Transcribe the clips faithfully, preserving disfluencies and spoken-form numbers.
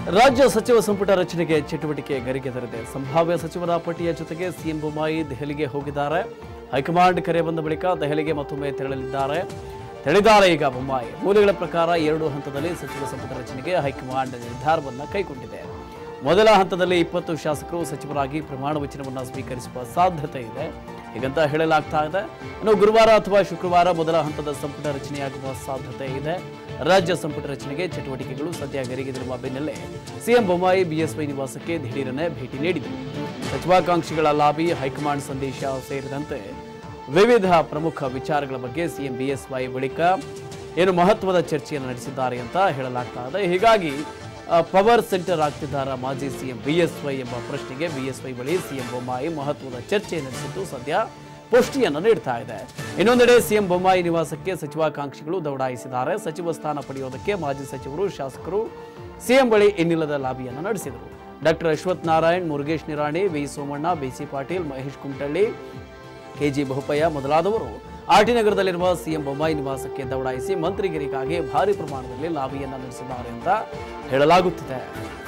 ರಾಜ್ಯ ಸಚಿವ ಸಂಪುಟ ರಚನೆಗೆ ಚಟುವಟಿಕೆ ಗರಿಗೆದರಿದೆ. ಸಂಭಾವ್ಯ ಸಚಿವರ ಪಟ್ಟಿಯ ಜೊತೆಗೆ ಸಿಎಂ ಬೊಮ್ಮಾಯಿ ದೆಹಲಿಗೆ ಹೋಗಿದ್ದಾರೆ. ಹೈಕಮಾಂಡ್ ಕರೆ ಬಂದ ಬಳಿಕ ದೆಹಲಿಗೆ ಮತ್ತೊಮ್ಮೆ ತೆರಳಲಿದ್ದಾರೆ ತೆರಳಿದ್ದಾರೆ ಈಗ ಬೊಮ್ಮಾಯಿ. ಮೂಲಗಳ ಪ್ರಕಾರ ಎರಡು ಹಂತದಲ್ಲಿ ಸಚಿವ ಸಂಪುಟ ರಚನೆಗೆ ಹೈಕಮಾಂಡ್ ನಿರ್ಧಾರವನ್ನು ಕೈಗೊಂಡಿದೆ. ಮೊದಲ ಹಂತದಲ್ಲಿ ಇಪ್ಪತ್ತು ಶಾಸಕರು ಸಚಿವರಾಗಿ ಪ್ರಮಾಣ ವಚನವನ್ನು ಸ್ವೀಕರಿಸುವ ಸಾಧ್ಯತೆ ಇದೆ ಹೀಗಂತ ಹೇಳಲಾಗ್ತಾ ಇದೆ. ಇನ್ನು ಗುರುವಾರ ಅಥವಾ ಶುಕ್ರವಾರ ಮೊದಲ ಹಂತದ ಸಂಪುಟ ರಚನೆಯಾಗುವ ಸಾಧ್ಯತೆ ಇದೆ. ರಾಜ್ಯ ಸಂಪುಟ ರಚನೆಗೆ ಚಟುವಟಿಕೆಗಳು ಸದ್ಯ ಗರಿಗೆದರುವ ಬೆನ್ನಲ್ಲೇ ಸಿಎಂ ಬೊಮ್ಮಾಯಿ ಬಿಎಸ್ವೈ ನಿವಾಸಕ್ಕೆ ದಿಢೀರನೆ ಭೇಟಿ ನೀಡಿದರು. ಸಚಿವಾಕಾಂಕ್ಷಿಗಳ ಲಾಬಿ, ಹೈಕಮಾಂಡ್ ಸಂದೇಶ ಸೇರಿದಂತೆ ವಿವಿಧ ಪ್ರಮುಖ ವಿಚಾರಗಳ ಬಗ್ಗೆ ಸಿಎಂ ಬಿಎಸ್ವೈ ಬಳಿಕ ಏನು ಮಹತ್ವದ ಚರ್ಚೆಯನ್ನು ನಡೆಸಿದ್ದಾರೆ ಅಂತ ಹೇಳಲಾಗ್ತಾ ಇದೆ. ಹೀಗಾಗಿ ಪವರ್ ಸೆಂಟರ್ ಆಗ್ತಿದ್ದಾರಾ ಮಾಜಿ ಸಿಎಂ ಬಿಎಸ್ವೈ ಎಂಬ ಪ್ರಶ್ನೆಗೆ ಬಿಎಸ್ವೈ ಬಳಿ ಸಿಎಂ ಬೊಮ್ಮಾಯಿ ಮಹತ್ವದ ಚರ್ಚೆ ನಡೆಸಿದ್ದು ಸದ್ಯ ಪುಷ್ಟಿಯನ್ನು ನೀಡ್ತಾ ಇದೆ. ಇನ್ನೊಂದೆಡೆ ಸಿಎಂ ಬೊಮ್ಮಾಯಿ ನಿವಾಸಕ್ಕೆ ಸಚಿವಾಕಾಂಕ್ಷಿಗಳು ದೌಡಾಯಿಸಿದ್ದಾರೆ. ಸಚಿವ ಸ್ಥಾನ ಪಡೆಯೋದಕ್ಕೆ ಮಾಜಿ ಸಚಿವರು, ಶಾಸಕರು ಸಿಎಂ ಬಳಿ ಇನ್ನಿಲ್ಲದ ಲಾಬಿಯನ್ನು ನಡೆಸಿದರು. Doctor Ashwath Narayan, Murugesh Nirani, V Somanna, BC Patil, Mahesh Kumathalli, KG Bopaiah ಮೊದಲಾದವರು ಆರ್ಟಿ ನಗರದಲ್ಲಿರುವ ಸಿಎಂ ಬೊಮ್ಮಾಯಿ ನಿವಾಸಕ್ಕೆ ದೌಡಾಯಿಸಿ ಮಂತ್ರಿಗಿರಿಗಾಗಿ ಭಾರಿ ಪ್ರಮಾಣದಲ್ಲಿ ಲಾಬಿಯನ್ನು ನಡೆಸಿದ್ದಾರೆ ಅಂತ ಹೇಳಲಾಗುತ್ತಿದೆ.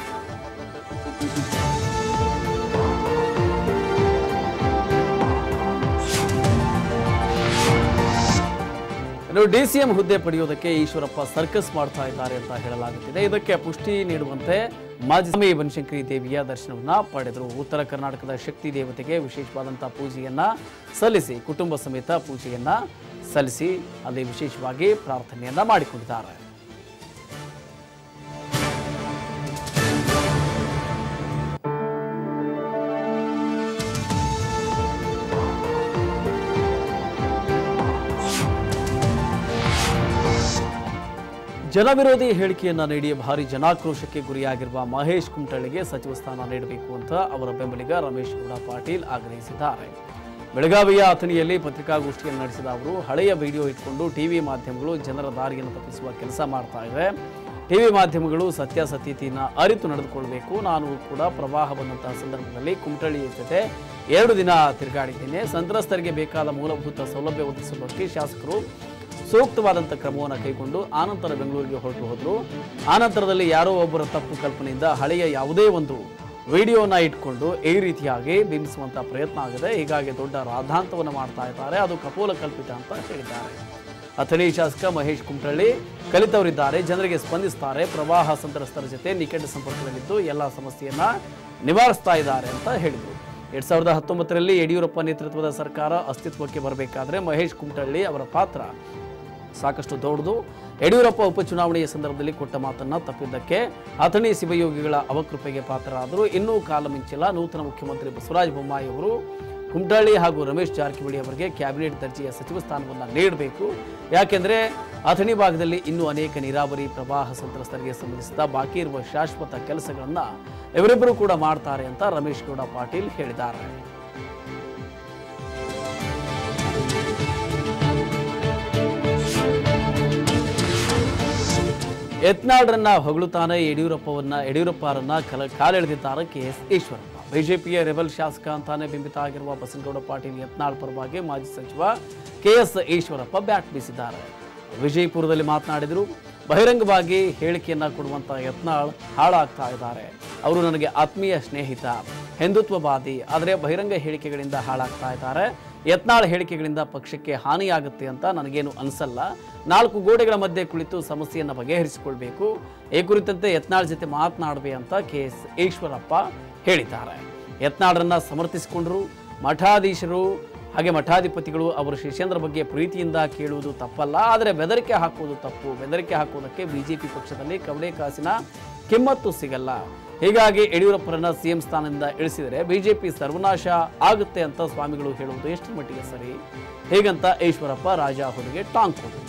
ಇನ್ನು ಡಿಸಿಎಂ ಹುದ್ದೆ ಪಡೆಯುವುದಕ್ಕೆ ಈಶ್ವರಪ್ಪ ಸರ್ಕಸ್ ಮಾಡ್ತಾ ಇದ್ದಾರೆ ಅಂತ ಹೇಳಲಾಗುತ್ತಿದೆ. ಇದಕ್ಕೆ ಪುಷ್ಟಿ ನೀಡುವಂತೆ ಮಾಜಿ ಸಿಎಂ ಬನಶಂಕರಿ ದೇವಿಯ ದರ್ಶನವನ್ನ ಪಡೆದರು. ಉತ್ತರ ಕರ್ನಾಟಕದ ಶಕ್ತಿ ದೇವತೆಗೆ ವಿಶೇಷವಾದಂತಹ ಪೂಜೆಯನ್ನ ಸಲ್ಲಿಸಿ ಕುಟುಂಬ ಸಮೇತ ಪೂಜೆಯನ್ನ ಸಲ್ಲಿಸಿ ಅಲ್ಲಿ ವಿಶೇಷವಾಗಿ ಪ್ರಾರ್ಥನೆಯನ್ನ ಮಾಡಿಕೊಂಡಿದ್ದಾರೆ. ಜನವಿರೋಧಿ ಹೇಳಿಕೆಯನ್ನ ನೀಡಿ ಭಾರಿ ಜನಾಕ್ರೋಶಕ್ಕೆ ಗುರಿಯಾಗಿರುವ ಮಹೇಶ್ ಕುಮಟಳ್ಳಿಗೆ ಸಚಿವ ಸ್ಥಾನ ನೀಡಬೇಕು ಅಂತ ಅವರ ಬೆಂಬಲಿಗ ರಮೇಶ್ ಗೌಡ ಪಾಟೀಲ್ ಆಗ್ರಹಿಸಿದ್ದಾರೆ. ಬೆಳಗಾವಿಯ ಅಥಣಿಯಲ್ಲಿ ಪತ್ರಿಕಾಗೋಷ್ಠಿಯನ್ನು ನಡೆಸಿದ ಅವರು, ಹಳೆಯ ವಿಡಿಯೋ ಇಟ್ಕೊಂಡು ಟಿವಿ ಮಾಧ್ಯಮಗಳು ಜನರ ದಾರಿಯನ್ನು ತಪ್ಪಿಸುವ ಕೆಲಸ ಮಾಡ್ತಾ ಇವೆ. ಟಿವಿ ಮಾಧ್ಯಮಗಳು ಸತ್ಯಾಸತ್ಯತೆಯನ್ನು ಅರಿತು ನಡೆದುಕೊಳ್ಳಬೇಕು. ನಾನು ಕೂಡ ಪ್ರವಾಹ ಬಂದಂತಹ ಸಂದರ್ಭದಲ್ಲಿ ಕುಮಟಳ್ಳಿ ಜೊತೆ ಎರಡು ದಿನ ತಿರುಗಾಡಿದ್ದೇನೆ. ಸಂತ್ರಸ್ತರಿಗೆ ಬೇಕಾದ ಮೂಲಭೂತ ಸೌಲಭ್ಯ ಒದಗಿಸುವುದಕ್ಕೆ ಶಾಸಕರು ಸೂಕ್ತವಾದಂಥ ಕ್ರಮವನ್ನು ಕೈಗೊಂಡು ಆನಂತರ ಬೆಂಗಳೂರಿಗೆ ಹೊರಟು ಹೋದರು. ಆನಂತರದಲ್ಲಿ ಯಾರೋ ಒಬ್ಬರ ತಪ್ಪು ಕಲ್ಪನೆಯಿಂದ ಹಳೆಯ ಯಾವುದೇ ಒಂದು ವಿಡಿಯೋನ ಇಟ್ಕೊಂಡು ಈ ರೀತಿಯಾಗಿ ಬಿಂಬಿಸುವಂಥ ಪ್ರಯತ್ನ ಆಗಿದೆ. ಹೀಗಾಗಿ ದೊಡ್ಡ ರಾಧಾಂತವನ್ನು ಮಾಡ್ತಾ ಇದ್ದಾರೆ. ಅದು ಕಪೋಲ ಕಲ್ಪಿತ ಅಂತ ಹೇಳಿದ್ದಾರೆ. ಅಥಣಿ ಶಾಸಕ ಮಹೇಶ್ ಕುಮಟಳ್ಳಿ ಕಲಿತವರಿದ್ದಾರೆ, ಜನರಿಗೆ ಸ್ಪಂದಿಸ್ತಾರೆ, ಪ್ರವಾಹ ಸಂತ್ರಸ್ತರ ಜೊತೆ ನಿಕಟ ಸಂಪರ್ಕದಲ್ಲಿದ್ದು ಎಲ್ಲ ಸಮಸ್ಯೆಯನ್ನ ನಿವಾರಿಸ್ತಾ ಇದ್ದಾರೆ ಅಂತ ಹೇಳಿದರು. ಎರಡ್ ಸಾವಿರದ ಹತ್ತೊಂಬತ್ತರಲ್ಲಿ ಯಡಿಯೂರಪ್ಪ ನೇತೃತ್ವದ ಸರ್ಕಾರ ಅಸ್ತಿತ್ವಕ್ಕೆ ಬರಬೇಕಾದ್ರೆ ಮಹೇಶ್ ಕುಮಟಳ್ಳಿ ಅವರ ಪಾತ್ರ ಸಾಕಷ್ಟು ದೊಡ್ಡದು. ಯಡಿಯೂರಪ್ಪ ಉಪಚುನಾವಣೆಯ ಸಂದರ್ಭದಲ್ಲಿ ಕೊಟ್ಟ ಮಾತನ್ನ ತಪ್ಪಿದ್ದಕ್ಕೆ ಅಥಣಿ ಶಿವಯೋಗಿಗಳ ಅವಕೃಪೆಗೆ ಪಾತ್ರರಾದರು. ಇನ್ನೂ ಕಾಲ ಮಿಂಚಿಲ್ಲ. ನೂತನ ಮುಖ್ಯಮಂತ್ರಿ ಬಸವರಾಜ ಬೊಮ್ಮಾಯಿ ಅವರು ಕುಮಟಳ್ಳಿ ಹಾಗೂ ರಮೇಶ್ ಜಾರಕಿಹೊಳಿ ಅವರಿಗೆ ಕ್ಯಾಬಿನೆಟ್ ದರ್ಜೆಯ ಸಚಿವ ಸ್ಥಾನವನ್ನು ನೀಡಬೇಕು. ಯಾಕೆಂದರೆ ಅಥಣಿ ಭಾಗದಲ್ಲಿ ಇನ್ನೂ ಅನೇಕ ನೀರಾವರಿ, ಪ್ರವಾಹ ಸಂತ್ರಸ್ತರಿಗೆ ಸಂಬಂಧಿಸಿದ ಬಾಕಿ ಇರುವ ಶಾಶ್ವತ ಕೆಲಸಗಳನ್ನು ಇವರಿಬ್ಬರು ಕೂಡ ಮಾಡ್ತಾರೆ ಅಂತ ರಮೇಶ್ ಗೌಡ ಪಾಟೀಲ್ ಹೇಳಿದ್ದಾರೆ. ಯತ್ನಾಳ್ರನ್ನ ಹೊಗಳುತ್ತಾನೆ ಯಡಿಯೂರಪ್ಪವನ್ನ ಯಡಿಯೂರಪ್ಪರನ್ನ ಕಲ ಕಾಲೆಳೆದಿದ್ದಾರೆ ಕೆಎಸ್ ಈಶ್ವರಪ್ಪ. ಬಿಜೆಪಿಯ ರೆಬಲ್ ಶಾಸಕ ಅಂತಾನೆ ಬಿಂಬಿತ ಆಗಿರುವ ಬಸನಗೌಡ ಪಾಟೀಲ್ ಯತ್ನಾಳ್ ಪರವಾಗಿ ಮಾಜಿ ಸಚಿವ ಕೆಎಸ್ ಈಶ್ವರಪ್ಪ ಬ್ಯಾಟ್ ಬೀಸಿದ್ದಾರೆ. ವಿಜಯಪುರದಲ್ಲಿ ಮಾತನಾಡಿದರು. ಬಹಿರಂಗವಾಗಿ ಹೇಳಿಕೆಯನ್ನ ಕೊಡುವಂತ ಯತ್ನಾಳ್ ಹಾಳಾಗ್ತಾ ಇದ್ದಾರೆ. ಅವರು ನನಗೆ ಆತ್ಮೀಯ ಸ್ನೇಹಿತ, ಹಿಂದುತ್ವವಾದಿ, ಆದರೆ ಬಹಿರಂಗ ಹೇಳಿಕೆಗಳಿಂದ ಹಾಳಾಗ್ತಾ ಇದ್ದಾರೆ. ಯತ್ನಾಳ್ ಹೇಳಿಕೆಗಳಿಂದ ಪಕ್ಷಕ್ಕೆ ಹಾನಿಯಾಗುತ್ತೆ ಅಂತ ನನಗೇನು ಅನಿಸಲ್ಲ. ನಾಲ್ಕು ಗೋಡೆಗಳ ಮಧ್ಯೆ ಕುಳಿತು ಸಮಸ್ಯೆಯನ್ನು ಬಗೆಹರಿಸಿಕೊಳ್ಬೇಕು. ಈ ಕುರಿತಂತೆ ಯತ್ನಾಳ್ ಜೊತೆ ಮಾತನಾಡಬೇಕು ಅಂತ ಕೆಎಸ್ ಈಶ್ವರಪ್ಪ ಹೇಳಿದ್ದಾರೆ. ಯತ್ನಾಳ್ರನ್ನ ಸಮರ್ಥಿಸಿಕೊಂಡರು. ಮಠಾಧೀಶರು ಹಾಗೆ ಮಠಾಧಿಪತಿಗಳು ಅವರು ಶಿಷ್ಯಂದ್ರ ಬಗ್ಗೆ ಪ್ರೀತಿಯಿಂದ ಕೇಳುವುದು ತಪ್ಪಲ್ಲ, ಆದರೆ ಬೆದರಿಕೆ ಹಾಕುವುದು ತಪ್ಪು. ಬೆದರಿಕೆ ಹಾಕುವುದಕ್ಕೆ ಬಿಜೆಪಿ ಪಕ್ಷದಲ್ಲಿ ಕವಡೆ ಕಾಸಿನ ಕಿಮ್ಮತ್ತು ಸಿಗಲ್ಲ. ಹೀಗಾಗಿ ಯಡಿಯೂರಪ್ಪರನ್ನ ಸಿಎಂ ಸ್ಥಾನದಿಂದ ಇಳಿಸಿದರೆ ಬಿಜೆಪಿ ಸರ್ವನಾಶ ಆಗುತ್ತೆ ಅಂತ ಸ್ವಾಮಿಗಳು ಹೇಳುವುದು ಎಷ್ಟು ಮಟ್ಟಿಗೆ ಸರಿ? ಹೀಗಂತ ಈಶ್ವರಪ್ಪ ರಾಜಾಹುಲಿಗೆ ಟಾಂಗ್ ಕೊಟ್ಟರು.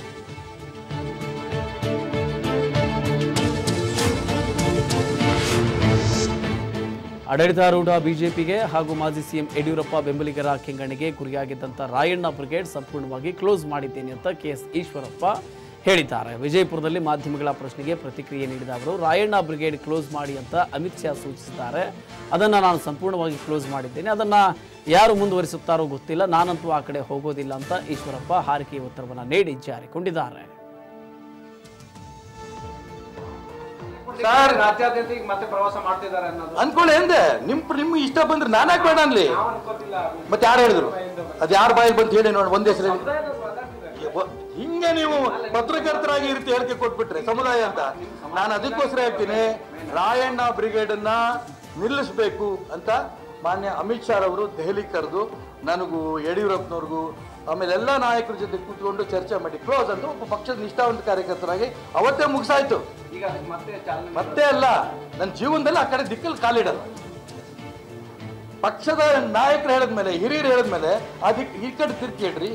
ಆಡಳಿತಾರೂಢ ಬಿಜೆಪಿಗೆ ಹಾಗೂ ಮಾಜಿ ಸಿಎಂ ಯಡಿಯೂರಪ್ಪ ಬೆಂಬಲಿಗರ ಕೆಂಗಣ್ಣಿಗೆ ಗುರಿಯಾಗಿದ್ದಂಥ ರಾಯಣ್ಣ ಬ್ರಿಗೇಡ್ ಸಂಪೂರ್ಣವಾಗಿ ಕ್ಲೋಸ್ ಮಾಡಿದ್ದೇನೆ ಅಂತ ಕೆಎಸ್ ಈಶ್ವರಪ್ಪ ಹೇಳಿದ್ದಾರೆ. ವಿಜಯಪುರದಲ್ಲಿ ಮಾಧ್ಯಮಗಳ ಪ್ರಶ್ನೆಗೆ ಪ್ರತಿಕ್ರಿಯೆ ನೀಡಿದ ಅವರು, ರಾಯಣ್ಣ ಬ್ರಿಗೇಡ್ ಕ್ಲೋಸ್ ಮಾಡಿ ಅಂತ ಅಮಿತ್ ಶಾ ಸೂಚಿಸಿದ್ದಾರೆ. ಅದನ್ನು ನಾನು ಸಂಪೂರ್ಣವಾಗಿ ಕ್ಲೋಸ್ ಮಾಡಿದ್ದೇನೆ. ಅದನ್ನು ಯಾರು ಮುಂದುವರಿಸುತ್ತಾರೋ ಗೊತ್ತಿಲ್ಲ. ನಾನಂತೂ ಆ ಕಡೆ ಹೋಗೋದಿಲ್ಲ ಅಂತ ಈಶ್ವರಪ್ಪ ಹಾರಿಕೆಯ ಉತ್ತರವನ್ನು ನೀಡಿ ಜಾರಿಕೊಂಡಿದ್ದಾರೆ. ಸರ್ ರಾಜ್ಯಾದ್ಯಂತ ಈಗ ಮತ್ತೆ ಪ್ರವಾಸ ಮಾಡ್ತಿದ್ದಾರೆ ಅನ್ನೋದು ಅನ್ಕೊಳ್ಳಿ ಎಂದೆ ನಿಮ್ ನಿಮ್ಗೆ ಇಷ್ಟ ಬಂದ್ರೆ ನಾನಾಕ್ ಬೇಡ ಅನ್ಲಿ ಮತ್ತೆ ಯಾರು ಹೇಳಿದ್ರು ಅದು ಯಾರ ಬಾಯಿಗೆ ಬಂತು ಹೇಳಿ ನೋಡಿ ಒಂದೇ ಹೆಸರು ಹಿಂಗೆ ನೀವು ಪತ್ರಕರ್ತರಾಗಿ ಈ ರೀತಿ ಹೇಳಿಕೆ ಕೊಟ್ಬಿಟ್ರೆ ಸಮುದಾಯ ಅಂತ ನಾನು ಅದಕ್ಕೋಸ್ಕರ ಹೇಳ್ತೀನಿ ರಾಯಣ್ಣ ಬ್ರಿಗೇಡ್ ಅನ್ನ ನಿಲ್ಲಿಸಬೇಕು ಅಂತ ಮಾನ್ಯ ಅಮಿತ್ ಶಾ ಅವರು ದೆಹಲಿ ಕರೆದು ನನಗೂ ಯಡಿಯೂರಪ್ಪನವ್ರಿಗೂ ಆಮೇಲೆ ಎಲ್ಲ ನಾಯಕರ ಜೊತೆ ಕೂತ್ಕೊಂಡು ಚರ್ಚೆ ಮಾಡಿ ಕ್ಲೋಸ್ ಅಂತ ಒಬ್ಬ ಪಕ್ಷದ ನಿಷ್ಠಾವಂತ ಕಾರ್ಯಕರ್ತರಾಗಿ ಅವತ್ತೇ ಮುಗಿಸಾಯ್ತು. ಈಗ ಮತ್ತೆ ಚಾಲನೆ ಮತ್ತೆ ಅಲ್ಲ ನನ್ನ ಜೀವನದಲ್ಲಿ ಆ ಕಡೆ ದಿಕ್ಕಲ್ಲಿ ಕಾಲಿಡಲ್ಲ. ಪಕ್ಷದ ನಾಯಕರು ಹೇಳಿದ್ಮೇಲೆ ಹಿರಿಯರು ಹೇಳಿದ್ಮೇಲೆ ಆ ದಿಕ್ ಈ ಕಡೆ ತಿರ್ಗಿ ಹೇಳ್ರಿ.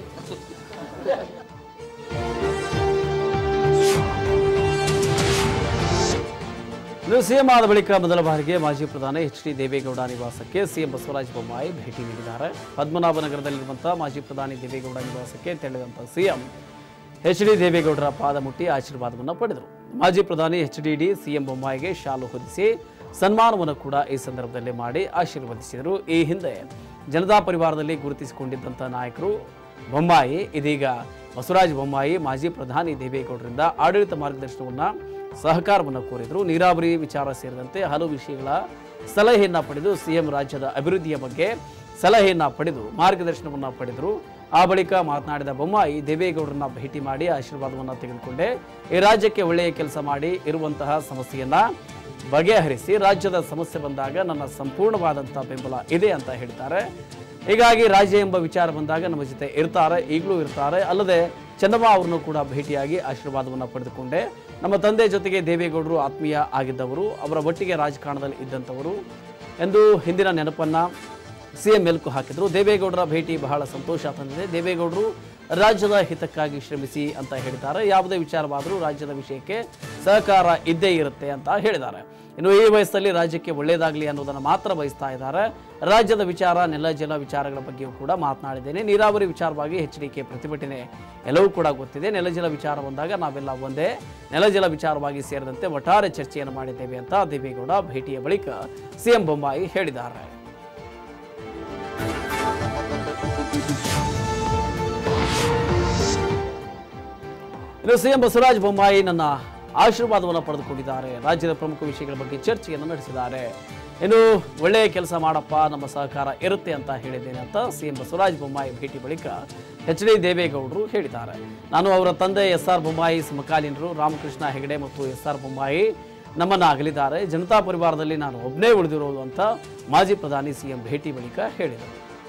ಇನ್ನು ಸಿಎಂ ಆದ ಬಳಿಕ ಮೊದಲ ಬಾರಿಗೆ ಮಾಜಿ ಪ್ರಧಾನಿ ಎಚ್ ಡಿ ದೇವೇಗೌಡ ನಿವಾಸಕ್ಕೆ ಸಿಎಂ ಬಸವರಾಜ ಬೊಮ್ಮಾಯಿ ಭೇಟಿ ನೀಡಿದ್ದಾರೆ. ಪದ್ಮನಾಭನಗರದಲ್ಲಿರುವಂತಹ ಮಾಜಿ ಪ್ರಧಾನಿ ದೇವೇಗೌಡ ನಿವಾಸಕ್ಕೆ ತೆರಳಿದಂತಹ ಸಿಎಂ ಎಚ್ ಡಿ ದೇವೇಗೌಡರ ಪಾದ ಮುಟ್ಟಿ ಆಶೀರ್ವಾದವನ್ನು ಪಡೆದರು. ಮಾಜಿ ಪ್ರಧಾನಿ ಎಚ್ ಡಿ ಡಿ ಸಿಎಂ ಬೊಮ್ಮಾಯಿಗೆ ಶಾಲು ಹೊದಿಸಿ ಸನ್ಮಾನವನ್ನು ಕೂಡ ಈ ಸಂದರ್ಭದಲ್ಲಿ ಮಾಡಿ ಆಶೀರ್ವದಿಸಿದರು. ಈ ಹಿಂದೆ ಜನತಾ ಪರಿವಾರದಲ್ಲಿ ಗುರುತಿಸಿಕೊಂಡಿದ್ದಂಥ ನಾಯಕರು ಬೊಮ್ಮಾಯಿ ಇದೀಗ ಬಸವರಾಜ ಬೊಮ್ಮಾಯಿ ಮಾಜಿ ಪ್ರಧಾನಿ ದೇವೇಗೌಡರಿಂದ ಆಡಳಿತ ಮಾರ್ಗದರ್ಶನವನ್ನು ಸಹಕಾರವನ್ನು ಕೋರಿದರು. ನೀರಾವರಿ ವಿಚಾರ ಸೇರಿದಂತೆ ಹಲವು ವಿಷಯಗಳ ಸಲಹೆಯನ್ನು ಪಡೆದು ಸಿಎಂ ರಾಜ್ಯದ ಅಭಿವೃದ್ಧಿಯ ಬಗ್ಗೆ ಸಲಹೆಯನ್ನು ಪಡೆದು ಮಾರ್ಗದರ್ಶನವನ್ನು ಪಡೆದರು. ಆ ಬಳಿಕ ಮಾತನಾಡಿದ ಬೊಮ್ಮಾಯಿ ದೇವೇಗೌಡರನ್ನ ಭೇಟಿ ಮಾಡಿ ಆಶೀರ್ವಾದವನ್ನು ತೆಗೆದುಕೊಂಡೆ. ಈ ರಾಜ್ಯಕ್ಕೆ ಒಳ್ಳೆಯ ಕೆಲಸ ಮಾಡಿ ಇರುವಂತಹ ಸಮಸ್ಯೆಯನ್ನ ಬಗೆಹರಿಸಿ ರಾಜ್ಯದ ಸಮಸ್ಯೆ ಬಂದಾಗ ನನ್ನ ಸಂಪೂರ್ಣವಾದಂತಹ ಬೆಂಬಲ ಇದೆ ಅಂತ ಹೇಳಿದ್ದಾರೆ. ಹೀಗಾಗಿ ರಾಜ್ಯ ಎಂಬ ವಿಚಾರ ಬಂದಾಗ ನಮ್ಮ ಜೊತೆ ಇರ್ತಾರೆ, ಈಗಲೂ ಇರ್ತಾರೆ. ಅಲ್ಲದೆ ಚನ್ನಮ್ಮ ಅವರನ್ನು ಕೂಡ ಭೇಟಿಯಾಗಿ ಆಶೀರ್ವಾದವನ್ನು ಪಡೆದುಕೊಂಡೆ. ನಮ್ಮ ತಂದೆ ಜೊತೆಗೆ ದೇವೇಗೌಡರು ಆತ್ಮೀಯ ಆಗಿದ್ದವರು, ಅವರ ಒಟ್ಟಿಗೆ ರಾಜಕಾರಣದಲ್ಲಿ ಇದ್ದಂಥವರು ಎಂದು ಹಿಂದಿನ ನೆನಪನ್ನು ಸಿಎಂ ಮೆಲುಕು ಹಾಕಿದರು. ದೇವೇಗೌಡರ ಭೇಟಿ ಬಹಳ ಸಂತೋಷ ತಂದಿದೆ. ದೇವೇಗೌಡರು ರಾಜ್ಯದ ಹಿತಕ್ಕಾಗಿ ಶ್ರಮಿಸಿ ಅಂತ ಹೇಳಿದ್ದಾರೆ. ಯಾವುದೇ ವಿಚಾರವಾದರೂ ರಾಜ್ಯದ ವಿಷಯಕ್ಕೆ ಸಹಕಾರ ಇದ್ದೇ ಇರುತ್ತೆ ಅಂತ ಹೇಳಿದ್ದಾರೆ. ಇನ್ನು ಈ ವಯಸ್ಸಲ್ಲಿ ರಾಜ್ಯಕ್ಕೆ ಒಳ್ಳೆಯದಾಗಲಿ ಅನ್ನೋದನ್ನು ಮಾತ್ರ ಬಯಸ್ತಾ ಇದ್ದಾರೆ. ರಾಜ್ಯದ ವಿಚಾರ, ನೆಲ ಜಲ ವಿಚಾರಗಳ ಬಗ್ಗೆಯೂ ಕೂಡ ಮಾತನಾಡಿದ್ದೇನೆ. ನೀರಾವರಿ ವಿಚಾರವಾಗಿ ಎಚ್ ಡಿ ಕೆ ಪ್ರತಿಭಟನೆ ಎಲ್ಲವೂ ಕೂಡ ಗೊತ್ತಿದೆ. ನೆಲ ಜಲ ವಿಚಾರ ಬಂದಾಗ ನಾವೆಲ್ಲ ಒಂದೇ, ನೆಲ ಜಲ ವಿಚಾರವಾಗಿ ಸೇರಿದಂತೆ ಒಟ್ಟಾರೆ ಚರ್ಚೆಯನ್ನು ಮಾಡಿದ್ದೇವೆ ಅಂತ ದೇವೇಗೌಡ ಭೇಟಿಯ ಬಳಿಕ ಸಿಎಂ ಬೊಮ್ಮಾಯಿ ಹೇಳಿದ್ದಾರೆ. ಇನ್ನು ಸಿಎಂ ಬಸವರಾಜ ಬೊಮ್ಮಾಯಿ ನನ್ನ ಆಶೀರ್ವಾದವನ್ನು ಪಡೆದುಕೊಂಡಿದ್ದಾರೆ. ರಾಜ್ಯದ ಪ್ರಮುಖ ವಿಷಯಗಳ ಬಗ್ಗೆ ಚರ್ಚೆಯನ್ನು ನಡೆಸಿದ್ದಾರೆ. ಇನ್ನು ಒಳ್ಳೆಯ ಕೆಲಸ ಮಾಡಪ್ಪ, ನಮ್ಮ ಸಹಕಾರ ಇರುತ್ತೆ ಅಂತ ಹೇಳಿದ್ದೇನೆ ಅಂತ ಸಿಎಂ ಬಸವರಾಜ ಬೊಮ್ಮಾಯಿ ಭೇಟಿ ಬಳಿಕ ಎಚ್ ಡಿ ದೇವೇಗೌಡರು ಹೇಳಿದ್ದಾರೆ. ನಾನು ಅವರ ತಂದೆ ಎಸ್ ಆರ್ ಬೊಮ್ಮಾಯಿ ಸಮಕಾಲೀನರು ರಾಮಕೃಷ್ಣ ಹೆಗಡೆ ಮತ್ತು ಎಸ್ ಆರ್ ಬೊಮ್ಮಾಯಿ ನಮ್ಮನ್ನು ಅಗಲಿದ್ದಾರೆ. ಜನತಾ ಪರಿವಾರದಲ್ಲಿ ನಾನು ಒಬ್ಬನೇ ಉಳಿದಿರೋದು ಅಂತ ಮಾಜಿ ಪ್ರಧಾನಿ ಸಿಎಂ ಭೇಟಿ ಬಳಿಕ ಹೇಳಿದರು.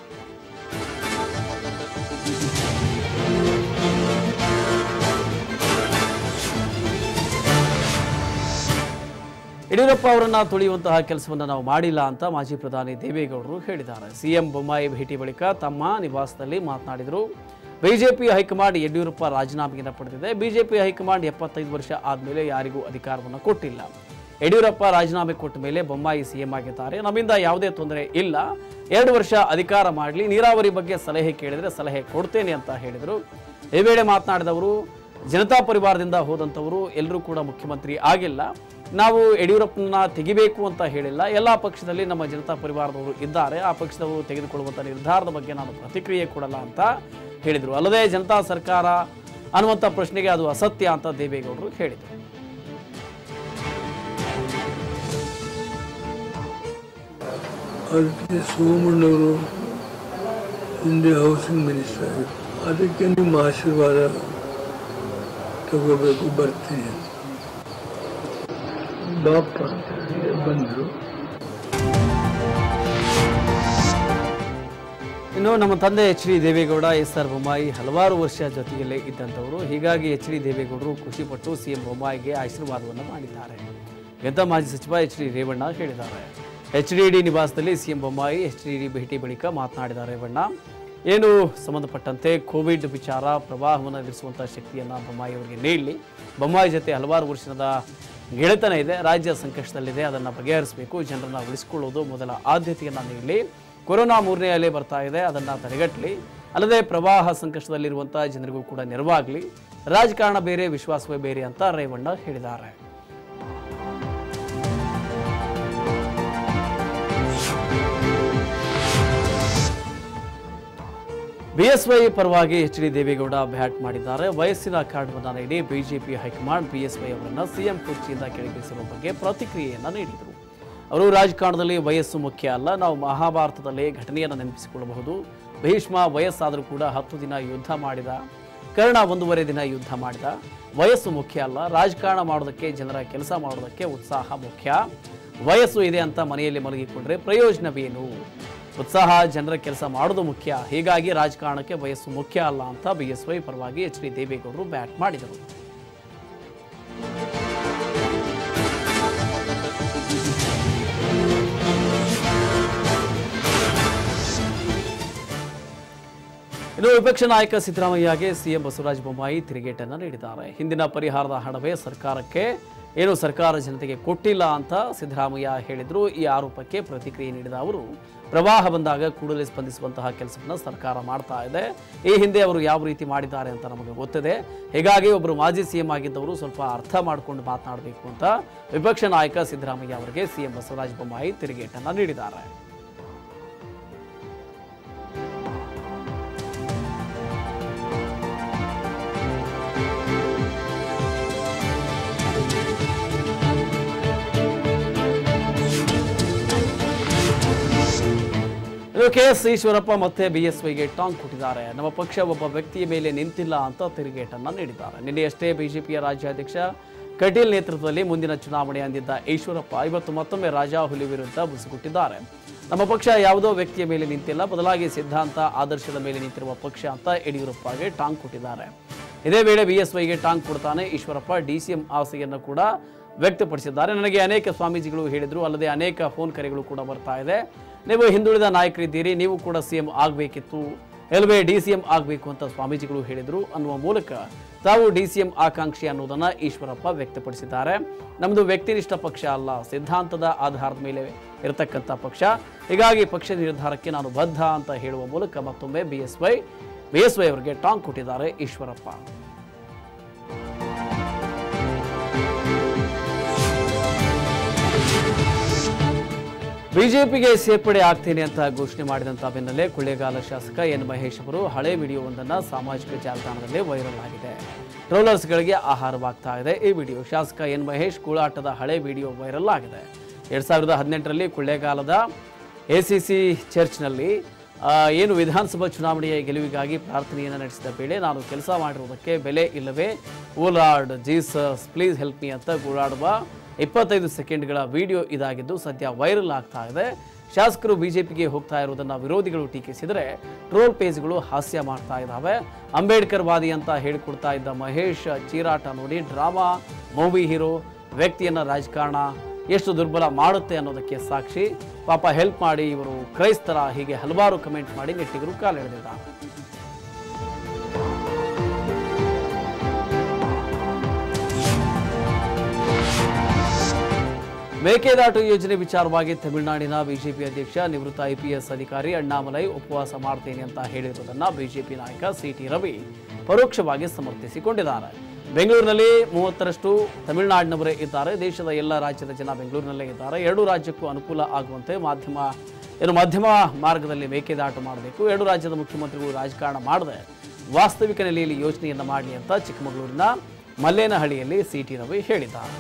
ಯಡಿಯೂರಪ್ಪ ಅವರನ್ನು ತುಳಿಯುವಂತಹ ಕೆಲಸವನ್ನು ನಾವು ಮಾಡಿಲ್ಲ ಅಂತ ಮಾಜಿ ಪ್ರಧಾನಿ ದೇವೇಗೌಡರು ಹೇಳಿದ್ದಾರೆ. ಸಿಎಂ ಬೊಮ್ಮಾಯಿ ಭೇಟಿ ಬಳಿಕ ತಮ್ಮ ನಿವಾಸದಲ್ಲಿ ಮಾತನಾಡಿದರು. ಬಿಜೆಪಿ ಹೈಕಮಾಂಡ್ ಯಡಿಯೂರಪ್ಪ ರಾಜೀನಾಮೆಯನ್ನು ಪಡೆದಿದೆ. ಬಿಜೆಪಿ ಹೈಕಮಾಂಡ್ ಎಪ್ಪತ್ತೈದು ವರ್ಷ ಆದಮೇಲೆ ಯಾರಿಗೂ ಅಧಿಕಾರವನ್ನು ಕೊಟ್ಟಿಲ್ಲ. ಯಡಿಯೂರಪ್ಪ ರಾಜೀನಾಮೆ ಕೊಟ್ಟ ಮೇಲೆ ಬೊಮ್ಮಾಯಿ ಸಿಎಂ ಆಗಿದ್ದಾರೆ. ನಮ್ಮಿಂದ ಯಾವುದೇ ತೊಂದರೆ ಇಲ್ಲ. ಎರಡು ವರ್ಷ ಅಧಿಕಾರ ಮಾಡಲಿ, ನೀರಾವರಿ ಬಗ್ಗೆ ಸಲಹೆ ಕೇಳಿದರೆ ಸಲಹೆ ಕೊಡ್ತೇನೆ ಅಂತ ಹೇಳಿದರು. ಈ ವೇಳೆ ಮಾತನಾಡಿದವರು, ಜನತಾ ಪರಿವಾರದಿಂದ ಹೋದಂಥವರು ಎಲ್ಲರೂ ಕೂಡ ಮುಖ್ಯಮಂತ್ರಿ ಆಗಿಲ್ಲ. ನಾವು ಯಡಿಯೂರಪ್ಪನ ತೆಗಿಬೇಕು ಅಂತ ಹೇಳಿಲ್ಲ. ಎಲ್ಲ ಪಕ್ಷದಲ್ಲಿ ನಮ್ಮ ಜನತಾ ಪರಿವಾರದವರು ಇದ್ದಾರೆ. ಆ ಪಕ್ಷದವರು ತೆಗೆದುಕೊಳ್ಳುವಂಥ ನಿರ್ಧಾರದ ಬಗ್ಗೆ ನಾನು ಪ್ರತಿಕ್ರಿಯೆ ಕೊಡಲ್ಲ ಅಂತ ಹೇಳಿದರು. ಅಲ್ಲದೆ ಜನತಾ ಸರ್ಕಾರ ಅನ್ನುವಂಥ ಪ್ರಶ್ನೆಗೆ ಅದು ಅಸತ್ಯ ಅಂತ ದೇವೇಗೌಡರು ಹೇಳಿದರು. ಅದಕ್ಕೆ ಸೋಮಣ್ಣವರು ಹಿಂದೆ ಹೌಸಿಂಗ್ ಮಿನಿಸ್ಟರ್ ಆಗಿತ್ತು. ಅದಕ್ಕೆ ನಿಮ್ಮ ಆಶೀರ್ವಾದ ತಗೋಬೇಕು, ಬರ್ತೀನಿ ಬಾಪ ಬಂದರು. ಇನ್ನು ನಮ್ಮ ತಂದೆ H D Devegowda, S R Bommai ಹಲವಾರು ವರ್ಷ ಜೊತೆಯಲ್ಲೇ ಇದ್ದಂಥವರು. ಹೀಗಾಗಿ ಎಚ್ ಡಿ ದೇವೇಗೌಡರು ಖುಷಿಪಟ್ಟು ಸಿಎಂ ಬೊಮ್ಮಾಯಿಗೆ ಆಶೀರ್ವಾದವನ್ನು ಮಾಡಿದ್ದಾರೆ ಅಂತ ಮಾಜಿ ಸಚಿವ ಎಚ್ ಡಿ ರೇವಣ್ಣ ಹೇಳಿದ್ದಾರೆ. ಎಚ್ ಡಿ ಡಿ ನಿವಾಸದಲ್ಲಿ CM Bommai H D D ಭೇಟಿ ಬಳಿಕ ಮಾತನಾಡಿದ ರೇವಣ್ಣ, ಏನು ಸಂಬಂಧಪಟ್ಟಂತೆ ಕೋವಿಡ್ ವಿಚಾರ ಪ್ರವಾಹವನ್ನು ಎದುರಿಸುವಂಥ ಶಕ್ತಿಯನ್ನು ಬೊಮ್ಮಾಯಿ ಅವರಿಗೆ ನೀಡಲಿ. ಬೊಮ್ಮಾಯಿ ಜೊತೆ ಹಲವಾರು ವರ್ಷದ ಗೆಳೆತನ ಇದೆ. ರಾಜ್ಯ ಸಂಕಷ್ಟದಲ್ಲಿದೆ, ಅದನ್ನು ಬಗೆಹರಿಸಬೇಕು. ಜನರನ್ನು ಉಳಿಸಿಕೊಳ್ಳುವುದು ಮೊದಲ ಆದ್ಯತೆಯನ್ನು ನೀಡಲಿ. ಕೊರೋನಾ ಮೂರನೇ ಅಲೆ ಬರ್ತಾ ಇದೆ, ಅದನ್ನು ತಡೆಗಟ್ಟಲಿ. ಅಲ್ಲದೆ ಪ್ರವಾಹ ಸಂಕಷ್ಟದಲ್ಲಿರುವಂಥ ಜನರಿಗೂ ಕೂಡ ನೆರವಾಗಲಿ. ರಾಜಕಾರಣ ಬೇರೆ, ವಿಶ್ವಾಸವೇ ಬೇರೆ ಅಂತ ರೇವಣ್ಣ ಹೇಳಿದ್ದಾರೆ. ಬಿಎಸ್ವೈ ಪರವಾಗಿ ಎಚ್ ಡಿ ದೇವೇಗೌಡ ಬ್ಯಾಟ್ ಮಾಡಿದ್ದಾರೆ. ವಯಸ್ಸಿನ ಕಾರ್ಡ್ವನ್ನು ನೀಡಿ ಬಿಜೆಪಿ ಹೈಕಮಾಂಡ್ ಬಿಎಸ್ವೈ ಅವರನ್ನು ಸಿಎಂ ಕುರ್ಚಿಯಿಂದ ಕೆಳಗಿಳಿಸಿರುವ ಬಗ್ಗೆ ಪ್ರತಿಕ್ರಿಯೆಯನ್ನು ನೀಡಿದರು. ಅವರು ರಾಜಕಾರಣದಲ್ಲಿ ವಯಸ್ಸು ಮುಖ್ಯ ಅಲ್ಲ, ನಾವು ಮಹಾಭಾರತದಲ್ಲಿ ಘಟನೆಯನ್ನು ನೆನಪಿಸಿಕೊಳ್ಳಬಹುದು. ಭೀಷ್ಮ ವಯಸ್ಸಾದರೂ ಕೂಡ ಹತ್ತು ದಿನ ಯುದ್ಧ ಮಾಡಿದ, ಕರ್ಣ ಒಂದೂವರೆ ದಿನ ಯುದ್ಧ ಮಾಡಿದ. ವಯಸ್ಸು ಮುಖ್ಯ ಅಲ್ಲ, ರಾಜಕಾರಣ ಮಾಡೋದಕ್ಕೆ, ಜನರ ಕೆಲಸ ಮಾಡೋದಕ್ಕೆ ಉತ್ಸಾಹ ಮುಖ್ಯ. ವಯಸ್ಸು ಇದೆ ಅಂತ ಮನೆಯಲ್ಲಿ ಮಲಗಿಕೊಂಡ್ರೆ ಪ್ರಯೋಜನವೇನು? ಉತ್ಸಾಹ, ಜನರ ಕೆಲಸ ಮಾಡೋದು ಮುಖ್ಯ. ಹೀಗಾಗಿ ರಾಜಕಾರಣಕ್ಕೆ ವಯಸ್ಸು ಮುಖ್ಯ ಅಲ್ಲ ಅಂತ ಬಿಎಸ್ವೈ ಪರವಾಗಿ ಎಚ್ ಡಿ ದೇವೇಗೌಡರು ಬ್ಯಾಟ್ ಮಾಡಿದರು. ಇನ್ನು ವಿಪಕ್ಷ ನಾಯಕ ಸಿದ್ದರಾಮಯ್ಯಗೆ ಸಿಎಂ ಬಸವರಾಜ ಬೊಮ್ಮಾಯಿ ತಿರುಗೇಟನ್ನು ನೀಡಿದ್ದಾರೆ. ಹಿಂದಿನ ಪರಿಹಾರದ ಹಣವೇ ಸರ್ಕಾರಕ್ಕೆ ಏನು ಸರ್ಕಾರ ಜನತೆಗೆ ಕೊಟ್ಟಿಲ್ಲ ಅಂತ ಸಿದ್ದರಾಮಯ್ಯ ಹೇಳಿದ್ರು. ಈ ಆರೋಪಕ್ಕೆ ಪ್ರತಿಕ್ರಿಯೆ ನೀಡಿದ ಅವರು, ಪ್ರವಾಹ ಬಂದಾಗ ಕೂಡಲೇ ಸ್ಪಂದಿಸುವಂತಹ ಕೆಲಸವನ್ನು ಸರ್ಕಾರ ಮಾಡ್ತಾ ಇದೆ. ಈ ಹಿಂದೆ ಅವರು ಯಾವ ರೀತಿ ಮಾಡಿದ್ದಾರೆ ಅಂತ ನಮಗೆ ಗೊತ್ತಿದೆ. ಹೀಗಾಗಿ ಒಬ್ಬರು ಮಾಜಿ ಸಿಎಂ ಆಗಿದ್ದವರು ಸ್ವಲ್ಪ ಅರ್ಥ ಮಾಡಿಕೊಂಡು ಮಾತನಾಡಬೇಕು ಅಂತ ವಿಪಕ್ಷ ನಾಯಕ ಸಿದ್ದರಾಮಯ್ಯ ಅವರಿಗೆ ಸಿಎಂ ಬಸವರಾಜ ಬೊಮ್ಮಾಯಿ ತಿರುಗೇಟನ್ನು ನೀಡಿದ್ದಾರೆ. ಕೆ ಎಸ್ ಈಶ್ವರಪ್ಪ ಮತ್ತೆ ಬಿಎಸ್ವೈಗೆ ಟಾಂಗ್ ಕೊಟ್ಟಿದ್ದಾರೆ. ನಮ್ಮ ಪಕ್ಷ ಒಬ್ಬ ವ್ಯಕ್ತಿಯ ಮೇಲೆ ನಿಂತಿಲ್ಲ ಅಂತ ತಿರುಗೇಟನ್ನು ನೀಡಿದ್ದಾರೆ. ನಿನ್ನೆಯಷ್ಟೇ ಬಿಜೆಪಿಯ ರಾಜ್ಯಾಧ್ಯಕ್ಷ ಕಟೀಲ್ ನೇತೃತ್ವದಲ್ಲಿ ಮುಂದಿನ ಚುನಾವಣೆ ಅಂದಿದ್ದ ಈಶ್ವರಪ್ಪ ಇವತ್ತು ಮತ್ತೊಮ್ಮೆ ರಾಜಾಹುಲಿ ವಿರುದ್ಧ ಬುಸುಗುಟ್ಟಿದ್ದಾರೆ. ನಮ್ಮ ಪಕ್ಷ ಯಾವುದೋ ವ್ಯಕ್ತಿಯ ಮೇಲೆ ನಿಂತಿಲ್ಲ, ಬದಲಾಗಿ ಸಿದ್ಧಾಂತ, ಆದರ್ಶದ ಮೇಲೆ ನಿಂತಿರುವ ಪಕ್ಷ ಅಂತ ಯಡಿಯೂರಪ್ಪಗೆ ಟಾಂಗ್ ಕೊಟ್ಟಿದ್ದಾರೆ. ಇದೇ ವೇಳೆ ಬಿಎಸ್ವೈಗೆ ಟಾಂಗ್ ಕೊಡ್ತಾನೆ ಈಶ್ವರಪ್ಪ ಡಿಸಿಎಂ ಆಸೆಯನ್ನು ಕೂಡ ವ್ಯಕ್ತಪಡಿಸಿದ್ದಾರೆ. ನನಗೆ ಅನೇಕ ಸ್ವಾಮೀಜಿಗಳು ಹೇಳಿದ್ರು, ಅಲ್ಲದೆ ಅನೇಕ ಫೋನ್ ಕರೆಗಳು ಕೂಡ ಬರ್ತಾ ಇದೆ. ನೀವು ಹಿಂದುಳಿದ ನಾಯಕರಿದ್ದೀರಿ, ನೀವು ಕೂಡ ಸಿಎಂ ಆಗಬೇಕಿತ್ತು, ಎಲ್ವೇ ಡಿ ಸಿ ಎಂ ಆಗಬೇಕು ಅಂತ ಸ್ವಾಮೀಜಿಗಳು ಹೇಳಿದರು ಅನ್ನುವ ಮೂಲಕ ತಾವು ಡಿ ಸಿ ಎಂ ಆಕಾಂಕ್ಷಿ ಅನ್ನೋದನ್ನು ಈಶ್ವರಪ್ಪ ವ್ಯಕ್ತಪಡಿಸಿದ್ದಾರೆ. ನಮ್ಮದು ವ್ಯಕ್ತಿನಿಷ್ಠ ಪಕ್ಷ ಅಲ್ಲ, ಸಿದ್ಧಾಂತದ ಆಧಾರದ ಮೇಲೆ ಇರತಕ್ಕಂಥ ಪಕ್ಷ. ಹೀಗಾಗಿ ಪಕ್ಷ ನಿರ್ಧಾರಕ್ಕೆ ನಾನು ಬದ್ಧ ಅಂತ ಹೇಳುವ ಮೂಲಕ ಮತ್ತೊಮ್ಮೆ ಬಿಎಸ್ವೈ ಬಿಎಸ್ವೈ ಅವರಿಗೆ ಟಾಂಗ್ ಕೊಟ್ಟಿದ್ದಾರೆ ಈಶ್ವರಪ್ಪ. ಬಿಜೆಪಿಗೆ ಸೇರ್ಪಡೆ ಆಗ್ತೇನೆ ಅಂತ ಘೋಷಣೆ ಮಾಡಿದಂಥ ಬೆನ್ನಲ್ಲೇ ಕೊಳ್ಳೇಗಾಲ ಶಾಸಕ ಎನ್ ಮಹೇಶ್ ಅವರು ಹಳೆ ವಿಡಿಯೋವೊಂದನ್ನು ಸಾಮಾಜಿಕ ಜಾಲತಾಣದಲ್ಲಿ ವೈರಲ್ ಆಗಿದೆ. ಟ್ರೋಲರ್ಸ್ಗಳಿಗೆ ಆಹಾರವಾಗ್ತಾ ಇದೆ ಈ ವಿಡಿಯೋ. ಶಾಸಕ ಎನ್ ಮಹೇಶ್ ಕೂಳಾಟದ ಹಳೆ ವಿಡಿಯೋ ವೈರಲ್ ಆಗಿದೆ. ಎರಡ್ ಸಾವಿರದ ಹದಿನೆಂಟರಲ್ಲಿ ಕೊಳ್ಳೇಗಾಲದ ಎಸಿಸಿ ಚರ್ಚ್ನಲ್ಲಿ ಏನು ವಿಧಾನಸಭಾ ಚುನಾವಣೆಯ ಗೆಲುವಿಗಾಗಿ ಪ್ರಾರ್ಥನೆಯನ್ನು ನಡೆಸಿದ ವೇಳೆ ನಾನು ಕೆಲಸ ಮಾಡಿರುವುದಕ್ಕೆ ಬೆಲೆ ಇಲ್ಲವೇ, oh lord Jesus please help me ಅಂತ ಗೋಳಾಡುವ ಇಪ್ಪತ್ತೈದು ಸೆಕೆಂಡ್ಗಳ ವಿಡಿಯೋ ಇದಾಗಿದ್ದು ಸದ್ಯ ವೈರಲ್ ಆಗ್ತಾ ಇದೆ. ಶಾಸಕರು ಬಿಜೆಪಿಗೆ ಹೋಗ್ತಾ ಇರುವುದನ್ನು ವಿರೋಧಿಗಳು ಟೀಕಿಸಿದರೆ ಟ್ರೋಲ್ ಪೇಜ್ಗಳು ಹಾಸ್ಯ ಮಾಡ್ತಾ ಇದ್ದಾವೆ. ಅಂಬೇಡ್ಕರ್ ವಾದಿ ಅಂತ ಹೇಳಿಕೊಡ್ತಾ ಇದ್ದ ಮಹೇಶ್ ಚೀರಾಟ ನೋಡಿ ಡ್ರಾಮಾ ಮೂವಿ ಹೀರೋ ವ್ಯಕ್ತಿಯನ್ನು ರಾಜಕಾರಣ ಎಷ್ಟು ದುರ್ಬಲ ಮಾಡುತ್ತೆ ಅನ್ನೋದಕ್ಕೆ ಸಾಕ್ಷಿ. ಪಾಪ ಹೆಲ್ಪ್ ಮಾಡಿ, ಇವರು ಕ್ರೈಸ್ತರ, ಹೀಗೆ ಹಲವಾರು ಕಮೆಂಟ್ ಮಾಡಿ ನೆಟ್ಟಿಗರು ಕಾಲೆಳೆದಿದ್ದಾರೆ. ಮೇಕೆದಾಟು ಯೋಜನೆ ವಿಚಾರವಾಗಿ ತಮಿಳುನಾಡಿನ ಬಿಜೆಪಿ ಅಧ್ಯಕ್ಷ ನಿವೃತ್ತ ಐಪಿಎಸ್ ಅಧಿಕಾರಿ ಅಣ್ಣಾಮಲೈ ಉಪವಾಸ ಮಾಡ್ತೇನೆ ಅಂತ ಹೇಳಿರುವುದನ್ನು ಬಿಜೆಪಿ ನಾಯಕ ಸಿಟಿ ರವಿ ಪರೋಕ್ಷವಾಗಿ ಸಮರ್ಥಿಸಿಕೊಂಡಿದ್ದಾರೆ. ಬೆಂಗಳೂರಿನಲ್ಲಿ ಮೂವತ್ತರಷ್ಟು ತಮಿಳುನಾಡಿನವರೇ ಇದ್ದಾರೆ. ದೇಶದ ಎಲ್ಲ ರಾಜ್ಯದ ಜನ ಬೆಂಗಳೂರಿನಲ್ಲೇ ಇದ್ದಾರೆ. ಎರಡು ರಾಜ್ಯಕ್ಕೂ ಅನುಕೂಲ ಆಗುವಂತೆ ಮಾಧ್ಯಮ ಏನು ಮಧ್ಯಮ ಮಾರ್ಗದಲ್ಲಿ ಮೇಕೆದಾಟು ಮಾಡಬೇಕು. ಎರಡು ರಾಜ್ಯದ ಮುಖ್ಯಮಂತ್ರಿಗಳು ರಾಜಕಾರಣ ಮಾಡದೆ ವಾಸ್ತವಿಕ ನೆಲೆಯಲ್ಲಿ ಯೋಜನೆಯನ್ನು ಮಾಡಲಿ ಅಂತ ಚಿಕ್ಕಮಗಳೂರಿನ ಮಲ್ಲೇನಹಳ್ಳಿಯಲ್ಲಿ ಸಿಟಿ ರವಿ ಹೇಳಿದ್ದಾರೆ.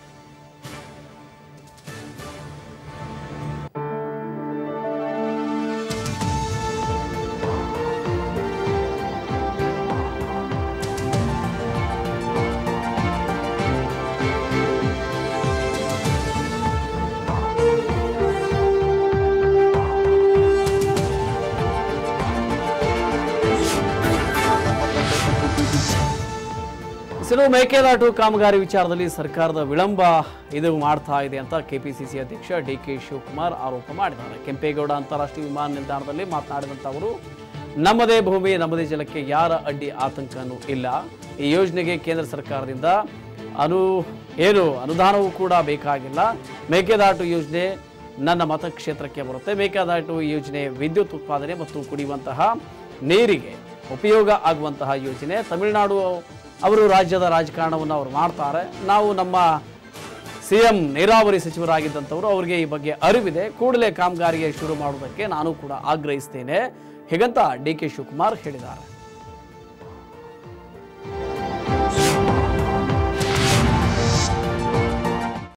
ಇನ್ನು ಮೇಕೆದಾಟು ಕಾಮಗಾರಿ ವಿಚಾರದಲ್ಲಿ ಸರ್ಕಾರದ ವಿಳಂಬ ಇದು ಮಾಡ್ತಾ ಇದೆ ಅಂತ ಕೆಪಿಸಿಸಿ ಅಧ್ಯಕ್ಷ ಡಿ ಕೆ ಶಿವಕುಮಾರ್ ಆರೋಪ ಮಾಡಿದ್ದಾರೆ. ಕೆಂಪೇಗೌಡ ಅಂತಾರಾಷ್ಟ್ರೀಯ ವಿಮಾನ ನಿಲ್ದಾಣದಲ್ಲಿ ಮಾತನಾಡಿದಂಥ ಅವರು, ನಮ್ಮದೇ ಭೂಮಿ ನಮ್ಮದೇ ಜಲಕ್ಕೆ ಯಾರ ಅಡ್ಡಿ ಆತಂಕನೂ ಇಲ್ಲ. ಈ ಯೋಜನೆಗೆ ಕೇಂದ್ರ ಸರ್ಕಾರದಿಂದ ಅನು ಏನು ಅನುದಾನವೂ ಕೂಡ ಬೇಕಾಗಿಲ್ಲ. ಮೇಕೆದಾಟು ಯೋಜನೆ ನನ್ನ ಮತಕ್ಷೇತ್ರಕ್ಕೆ ಬರುತ್ತೆ. ಮೇಕೆದಾಟು ಯೋಜನೆ ವಿದ್ಯುತ್ ಉತ್ಪಾದನೆ ಮತ್ತು ಕುಡಿಯುವಂತಹ ನೀರಿಗೆ ಉಪಯೋಗ ಆಗುವಂತಹ ಯೋಜನೆ. ತಮಿಳುನಾಡು ಅವರು ರಾಜ್ಯದ ರಾಜಕಾರಣವನ್ನು ಅವರು ಮಾಡ್ತಾರೆ. ನಾವು ನಮ್ಮ ಸಿ ಎಂ ನೀರಾವರಿ ಸಚಿವರಾಗಿದ್ದಂಥವರು, ಅವರಿಗೆ ಈ ಬಗ್ಗೆ ಅರಿವಿದೆ. ಕೂಡಲೇ ಕಾಮಗಾರಿಗೆ ಶುರು ಮಾಡುವುದಕ್ಕೆ ನಾನು ಕೂಡ ಆಗ್ರಹಿಸ್ತೇನೆ. ಹೀಗಂತ ಡಿ ಕೆ ಶಿವಕುಮಾರ್ ಹೇಳಿದ್ದಾರೆ.